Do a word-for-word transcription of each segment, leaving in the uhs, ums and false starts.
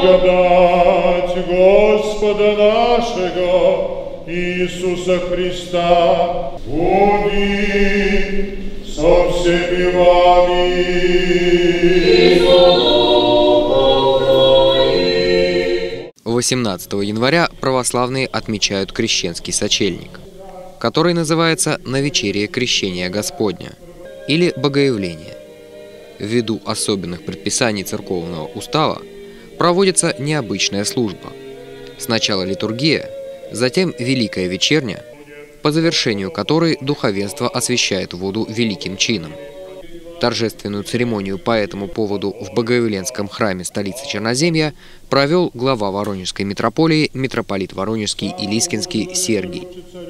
благодать Господа нашего Иисуса Христа буди со всеми вами. восемнадцатого января православные отмечают крещенский сочельник, который называется «Навечерие крещения Господня» или «Богоявление». Ввиду особенных предписаний церковного устава проводится необычная служба. Сначала литургия, затем Великая вечерня, по завершению которой духовенство освящает воду великим чином. Торжественную церемонию по этому поводу в Богоявленском храме столицы Черноземья провел глава Воронежской митрополии митрополит Воронежский и Лискинский Сергий.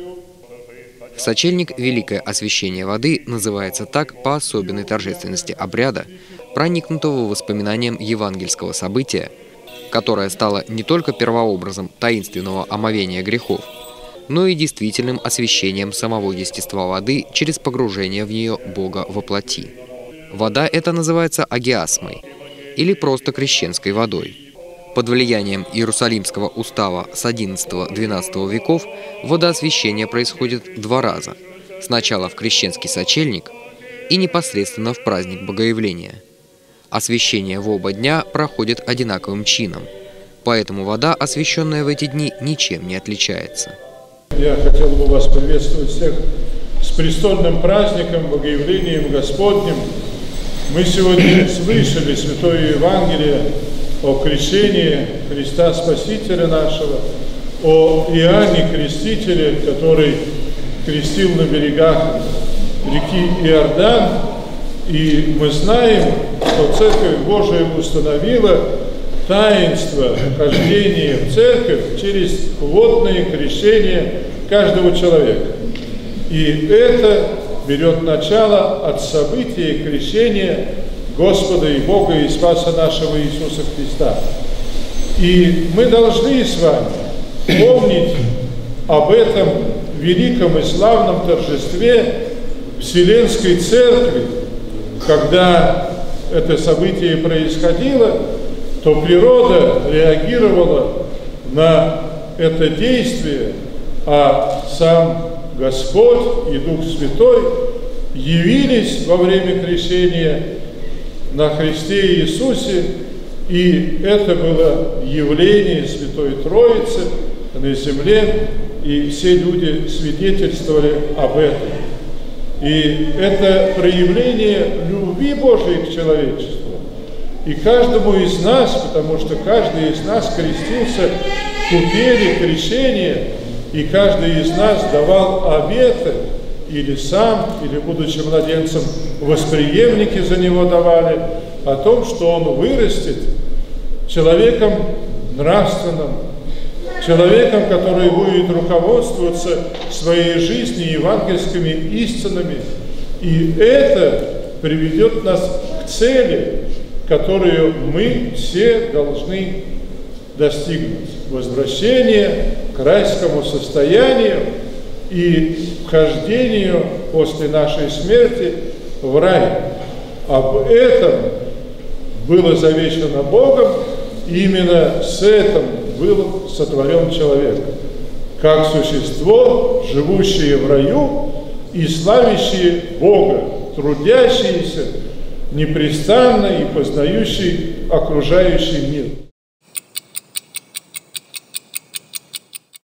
Сочельник «Великое освящение воды» называется так по особенной торжественности обряда, проникнутого воспоминанием евангельского события, которое стало не только первообразом таинственного омовения грехов, но и действительным освящением самого естества воды через погружение в нее Бога во плоти. Вода эта называется агиасмой, или просто крещенской водой. Под влиянием Иерусалимского устава с одиннадцатого-двенадцатого веков водоосвящение происходит два раза. Сначала в крещенский сочельник и непосредственно в праздник Богоявления. Освящение в оба дня проходит одинаковым чином, поэтому вода, освященная в эти дни, ничем не отличается. Я хотел бы вас приветствовать всех с престольным праздником, Богоявлением Господним. Мы сегодня слышали Святое Евангелие о крещении Христа Спасителя нашего, о Иоанне Крестителе, который крестил на берегах реки Иордан. И мы знаем, что Церковь Божия установила таинство хождения в Церковь через водное крещение каждого человека. И это берет начало от события крещения Господа и Бога и Спаса нашего Иисуса Христа. И мы должны с вами помнить об этом великом и славном торжестве Вселенской Церкви. Когда это событие происходило, то природа реагировала на это действие, а сам Господь и Дух Святой явились во время крещения на Христе Иисусе, и это было явление Святой Троицы на земле, и все люди свидетельствовали об этом. И это проявление любви Божией к человечеству. И каждому из нас, потому что каждый из нас крестился в купели крещения, и каждый из нас давал обеты, или сам, или будучи младенцем, восприемники за него давали, о том, что он вырастет человеком нравственным, человеком, который будет руководствоваться своей жизнью евангельскими истинами. И это приведет нас к цели, которую мы все должны достигнуть. Возвращение к райскому состоянию и вхождению после нашей смерти в рай. Об этом было завещано Богом, и именно с этим был сотворен человек, как существо, живущее в раю и славящее Бога, трудящееся непрестанно и познающий окружающий мир.